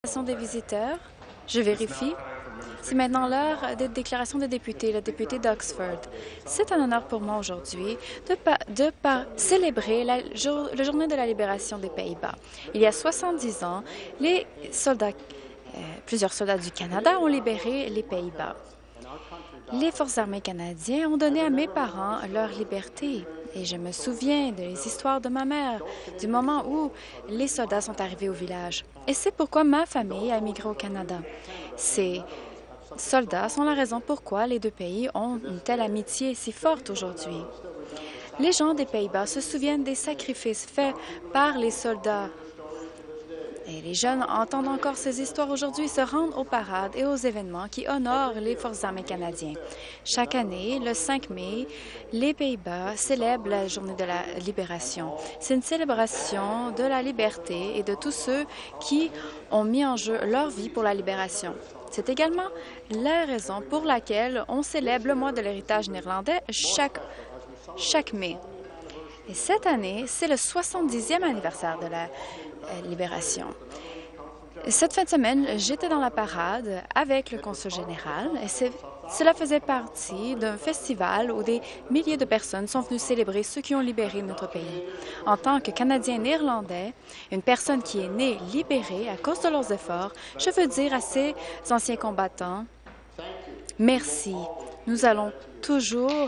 Des visiteurs. Je vérifie. C'est maintenant l'heure des déclarations des députés, le député d'Oxford. C'est un honneur pour moi aujourd'hui de célébrer la journée de la libération des Pays-Bas. Il y a 70 ans, plusieurs soldats du Canada ont libéré les Pays-Bas. Les Forces armées canadiennes ont donné à mes parents leur liberté. Et je me souviens des histoires de ma mère, du moment où les soldats sont arrivés au village. Et c'est pourquoi ma famille a émigré au Canada. Ces soldats sont la raison pourquoi les deux pays ont une telle amitié si forte aujourd'hui. Les gens des Pays-Bas se souviennent des sacrifices faits par les soldats. Et les jeunes entendent encore ces histoires aujourd'hui, se rendent aux parades et aux événements qui honorent les Forces armées canadiennes. Chaque année, le 5 mai, les Pays-Bas célèbrent la journée de la libération. C'est une célébration de la liberté et de tous ceux qui ont mis en jeu leur vie pour la libération. C'est également la raison pour laquelle on célèbre le mois de l'héritage néerlandais chaque mai. Et cette année, c'est le 70e anniversaire de la libération. Cette fin de semaine, j'étais dans la parade avec le consul général et cela faisait partie d'un festival où des milliers de personnes sont venues célébrer ceux qui ont libéré notre pays. En tant que Canadien néerlandais, une personne qui est née libérée à cause de leurs efforts, je veux dire à ces anciens combattants, merci. Nous allons toujours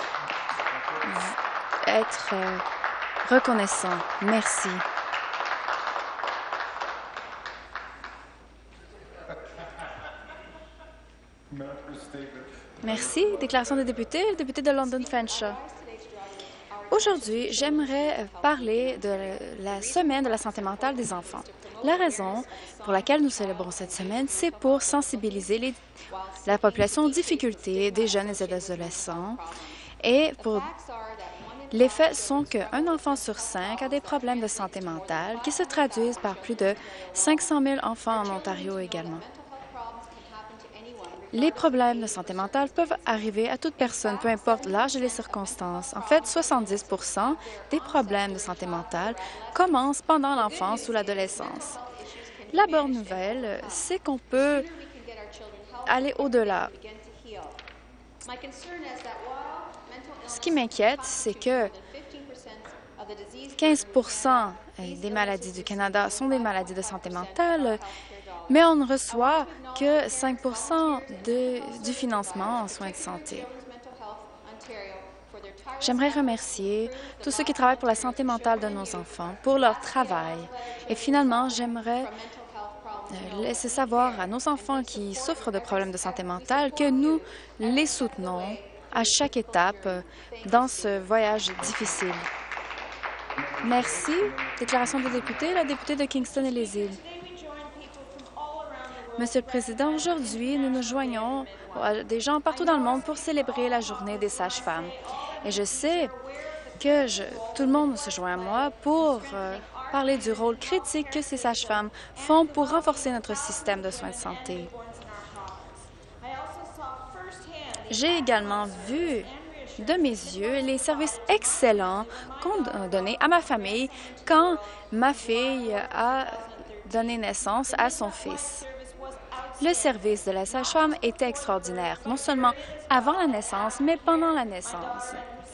être reconnaissants. Merci. Merci. Déclaration des députés, le député de London Fanshawe. Aujourd'hui, j'aimerais parler de la semaine de la santé mentale des enfants. La raison pour laquelle nous célébrons cette semaine, c'est pour sensibiliser la population aux difficultés des jeunes et des adolescents. Et les faits sont qu'un enfant sur 5 a des problèmes de santé mentale qui se traduisent par plus de 500 000 enfants en Ontario également. Les problèmes de santé mentale peuvent arriver à toute personne, peu importe l'âge et les circonstances. En fait, 70 des problèmes de santé mentale commencent pendant l'enfance ou l'adolescence. La bonne nouvelle, c'est qu'on peut aller au-delà. Ce qui m'inquiète, c'est que 15 des maladies du Canada sont des maladies de santé mentale, mais on ne reçoit que 5 du financement en soins de santé. J'aimerais remercier tous ceux qui travaillent pour la santé mentale de nos enfants, pour leur travail. Et finalement, j'aimerais laisser savoir à nos enfants qui souffrent de problèmes de santé mentale que nous les soutenons à chaque étape dans ce voyage difficile. Merci. Déclaration des députés, la députée de Kingston et les Îles. Monsieur le Président, aujourd'hui, nous nous joignons à des gens partout dans le monde pour célébrer la journée des sages-femmes. Et je sais que tout le monde se joint à moi pour parler du rôle critique que ces sages-femmes font pour renforcer notre système de soins de santé. J'ai également vu de mes yeux les services excellents qu'on a donnés à ma famille quand ma fille a donné naissance à son fils. Le service de la sage-femme était extraordinaire, non seulement avant la naissance, mais pendant la naissance.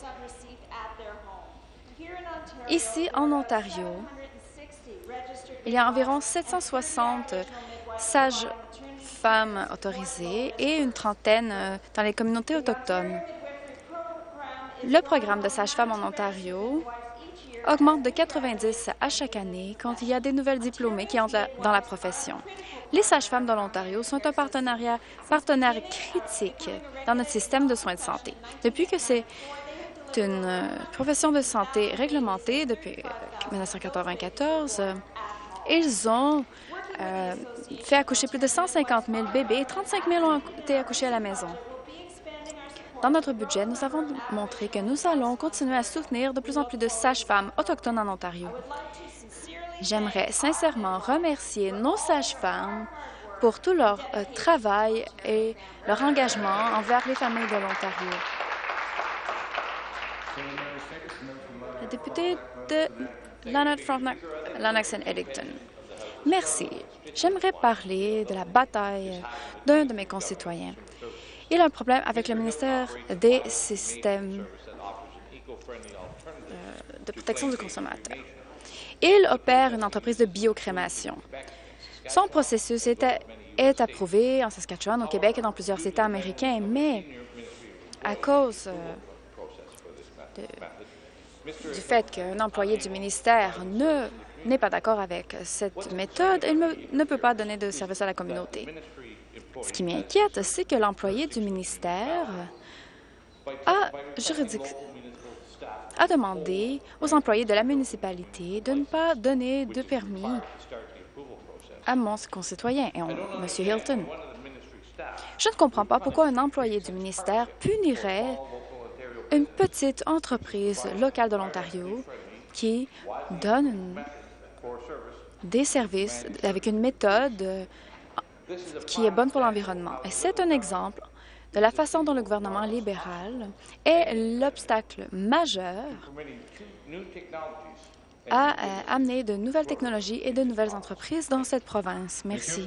Ici, en Ontario, il y a environ 760 sages-femmes autorisées et une trentaine dans les communautés autochtones. Le programme de sages-femmes en Ontario augmente de 90 à chaque année quand il y a des nouvelles diplômées qui entrent dans la profession. Les sages-femmes de l'Ontario sont un partenaire critique dans notre système de soins de santé. Depuis que c'est une profession de santé réglementée depuis 1994, ils ont fait accoucher plus de 150 000 bébés et 35 000 ont été accouchés à la maison. Dans notre budget, nous avons montré que nous allons continuer à soutenir de plus en plus de sages-femmes autochtones en Ontario. J'aimerais sincèrement remercier nos sages-femmes pour tout leur travail et leur engagement envers les familles de l'Ontario. Le député de Lennox-Frontenac-Edmonton. Merci. J'aimerais parler de la bataille d'un de mes concitoyens. Il a un problème avec le ministère des systèmes de protection du consommateur. Il opère une entreprise de biocrémation. Son processus est approuvé en Saskatchewan, au Québec et dans plusieurs États américains, mais à cause du fait qu'un employé du ministère n'est pas d'accord avec cette méthode, il ne peut pas donner de service à la communauté. Ce qui m'inquiète, c'est que l'employé du ministère a demandé aux employés de la municipalité de ne pas donner de permis à mon concitoyen, M. Hilton. Je ne comprends pas pourquoi un employé du ministère punirait une petite entreprise locale de l'Ontario qui donne des services avec une méthode qui est bonne pour l'environnement. Et c'est un exemple de la façon dont le gouvernement libéral est l'obstacle majeur à amener de nouvelles technologies et de nouvelles entreprises dans cette province. Merci.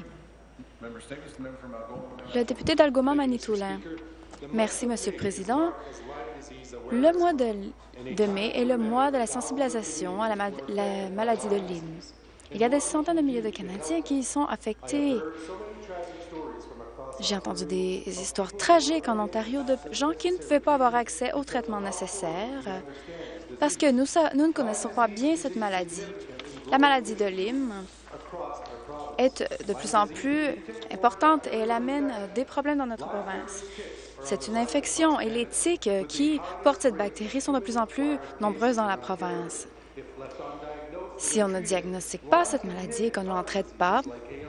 Le député d'Algoma-Manitoulin. Merci, Monsieur le Président. Le mois de mai est le mois de la sensibilisation à la maladie de Lyme. Il y a des centaines de milliers de Canadiens qui y sont affectés. J'ai entendu des histoires tragiques en Ontario de gens qui ne pouvaient pas avoir accès aux traitements nécessaires parce que nous ne connaissons pas bien cette maladie. La maladie de Lyme est de plus en plus importante et elle amène des problèmes dans notre province. C'est une infection et les tiques qui portent cette bactérie sont de plus en plus nombreuses dans la province. Si on ne diagnostique pas cette maladie et qu'on ne l'en traite pas,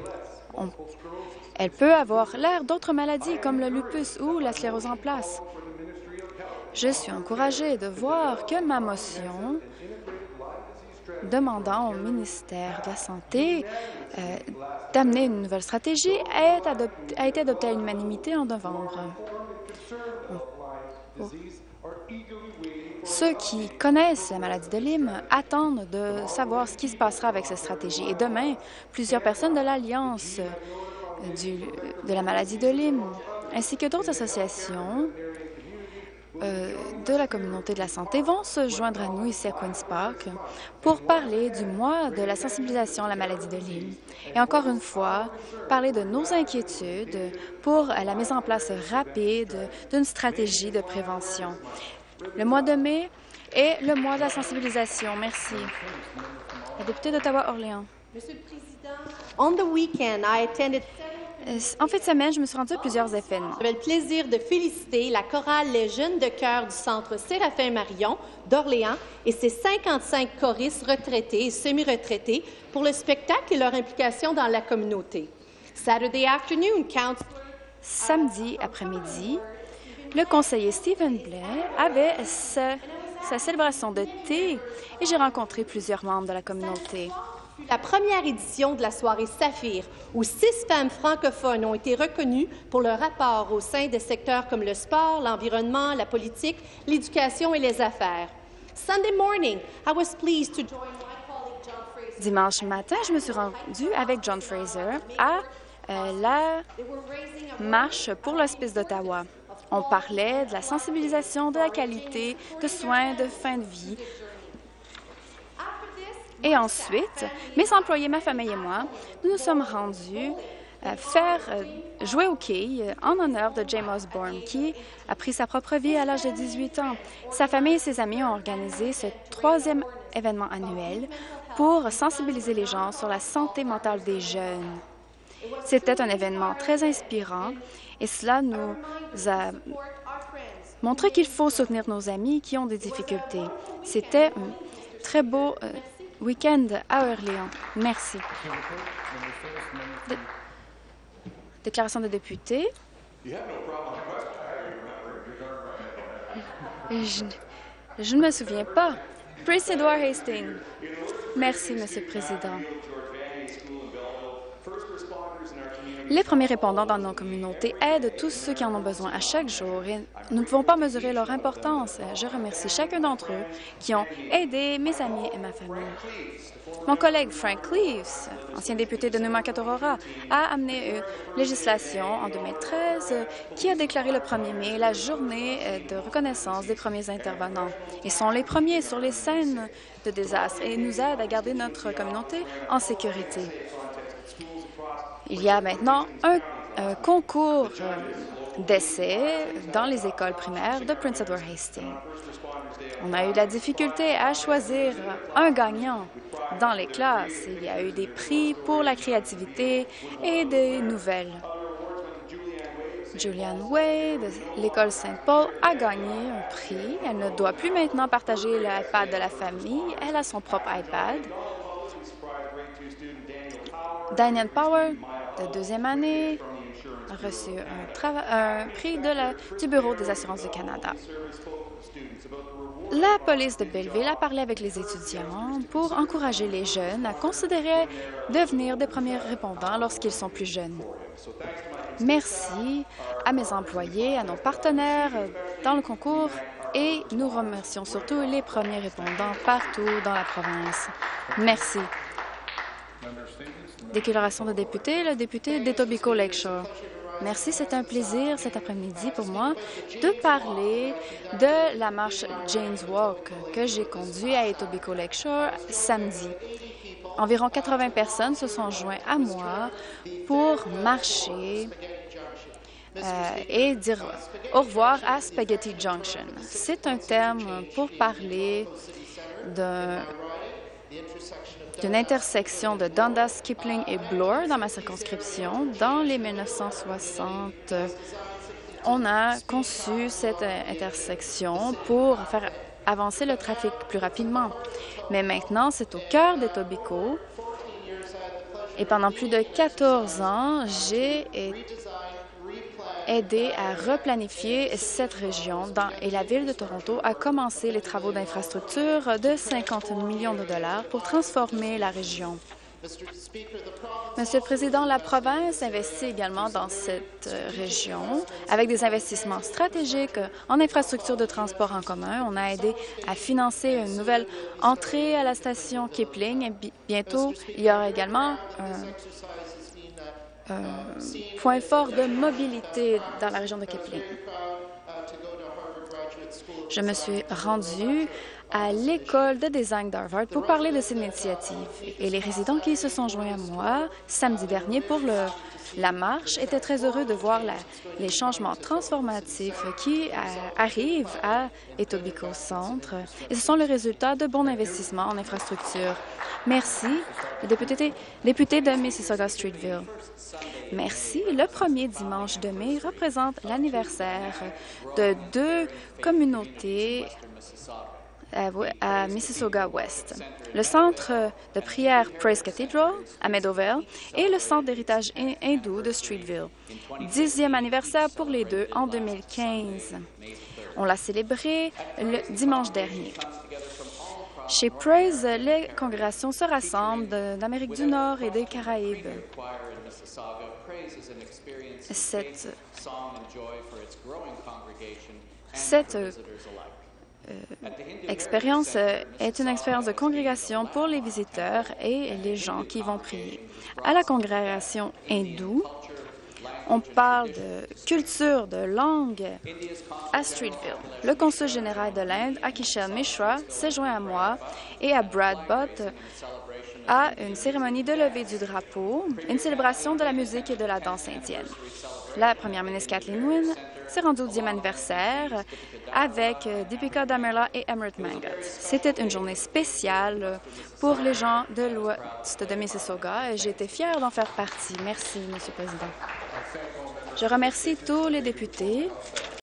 elle peut avoir l'air d'autres maladies comme le lupus ou la sclérose en plaques. Je suis encouragée de voir que ma motion demandant au ministère de la Santé d'amener une nouvelle stratégie a été adoptée à l'unanimité en novembre. Ceux qui connaissent la maladie de Lyme attendent de savoir ce qui se passera avec cette stratégie. Et demain, plusieurs personnes de l'Alliance de la maladie de Lyme, ainsi que d'autres associations de la communauté de la santé vont se joindre à nous ici à Queen's Park pour parler du mois de la sensibilisation à la maladie de Lyme. Et encore une fois, parler de nos inquiétudes pour la mise en place rapide d'une stratégie de prévention. Le mois de mai est le mois de la sensibilisation. Merci. La députée d'Ottawa-Orléans. Monsieur le Président, on the weekend, I attended... En fin de semaine, je me suis rendue à plusieurs événements. J'avais le plaisir de féliciter la chorale Les Jeunes de chœur du Centre Séraphin-Marion d'Orléans et ses 55 choristes retraités et semi-retraités pour le spectacle et leur implication dans la communauté. Saturday afternoon, Samedi après-midi, le conseiller Stephen Blais avait sa célébration de thé et j'ai rencontré plusieurs membres de la communauté. La première édition de la soirée Saphir, où 6 femmes francophones ont été reconnues pour leur apport au sein des secteurs comme le sport, l'environnement, la politique, l'éducation et les affaires. Sunday morning, I was pleased to join my colleague John Fraser. Dimanche matin, je me suis rendue avec John Fraser à la marche pour l'Hospice d'Ottawa. On parlait de la sensibilisation, de la qualité de soins de fin de vie. Et ensuite, mes employés, ma famille et moi, nous nous sommes rendus jouer aux quilles en honneur de James Osborne, qui a pris sa propre vie à l'âge de 18 ans. Sa famille et ses amis ont organisé ce 3e événement annuel pour sensibiliser les gens sur la santé mentale des jeunes. C'était un événement très inspirant et cela nous a montré qu'il faut soutenir nos amis qui ont des difficultés. C'était un très beau week-end à Orléans. Merci. Déclaration de député. Je ne me souviens pas. Prince Edward Hastings. Merci, Monsieur le Président. Les premiers répondants dans nos communautés aident tous ceux qui en ont besoin à chaque jour et nous ne pouvons pas mesurer leur importance. Je remercie chacun d'entre eux qui ont aidé mes amis et ma famille. Mon collègue Frank Cleaves, ancien député de Numa-Katorora, a amené une législation en 2013 qui a déclaré le 1er mai la journée de reconnaissance des premiers intervenants. Ils sont les premiers sur les scènes de désastre et nous aident à garder notre communauté en sécurité. Il y a maintenant un concours d'essais dans les écoles primaires de Prince Edward Hastings. On a eu la difficulté à choisir un gagnant dans les classes. Il y a eu des prix pour la créativité et des nouvelles. Julianne Way de l'école Saint-Paul a gagné un prix. Elle ne doit plus maintenant partager l'iPad de la famille. Elle a son propre iPad. Diane Power, de deuxième année, a reçu un prix du Bureau des assurances du Canada. La police de Belleville a parlé avec les étudiants pour encourager les jeunes à considérer devenir des premiers répondants lorsqu'ils sont plus jeunes. Merci à mes employés, à nos partenaires dans le concours et nous remercions surtout les premiers répondants partout dans la province. Merci. Déclaration de député, le député d'Etobicoke Lakeshore. Merci, c'est un plaisir cet après-midi pour moi de parler de la marche Jane's Walk que j'ai conduite à Etobicoke Lakeshore samedi. Environ 80 personnes se sont jointes à moi pour marcher et dire au revoir à Spaghetti Junction. C'est un terme pour parler d'une intersection de Dundas, Kipling et Bloor dans ma circonscription. Dans les 1960, on a conçu cette intersection pour faire avancer le trafic plus rapidement. Mais maintenant, c'est au cœur d'Etobicoke. Et pendant plus de 14 ans, j'ai aidé à replanifier cette région et la Ville de Toronto a commencé les travaux d'infrastructure de 50 millions de dollars pour transformer la région. Monsieur le Président, la province investit également dans cette région avec des investissements stratégiques en infrastructures de transport en commun. On a aidé à financer une nouvelle entrée à la station Kipling et bientôt, il y aura également un point fort de mobilité dans la région de Kipling. Je me suis rendue à l'école de design d'Harvard pour parler de cette initiative. Et les résidents qui se sont joints à moi samedi dernier pour la marche étaient très heureux de voir les changements transformatifs qui arrivent à Etobicoke Centre. Et ce sont le résultat de bons investissements en infrastructure. Merci, le député de Mississauga-Streetville. Merci. Le premier dimanche de mai représente l'anniversaire de deux communautés à Mississauga-Ouest. Le centre de prière Praise Cathedral à Meadowvale et le centre d'héritage hindou de Streetville. 10e anniversaire pour les deux en 2015. On l'a célébré le dimanche dernier. Chez Praise, les congrégations se rassemblent d'Amérique du Nord et des Caraïbes. Cette expérience est une expérience de congrégation pour les visiteurs et les gens qui vont prier. À la congrégation hindoue, on parle de culture, de langue à Streetville. Le consul général de l'Inde, Akishel Mishra, s'est joint à moi et à Brad Butt à une cérémonie de levée du drapeau, une célébration de la musique et de la danse indienne. La première ministre Kathleen Wynne s'est rendue au 10e anniversaire avec Deepika Damerla et Emmerich Mangat. C'était une journée spéciale pour les gens de l'ouest de Mississauga et j'ai été fière d'en faire partie. Merci, Monsieur le Président. Je remercie tous les députés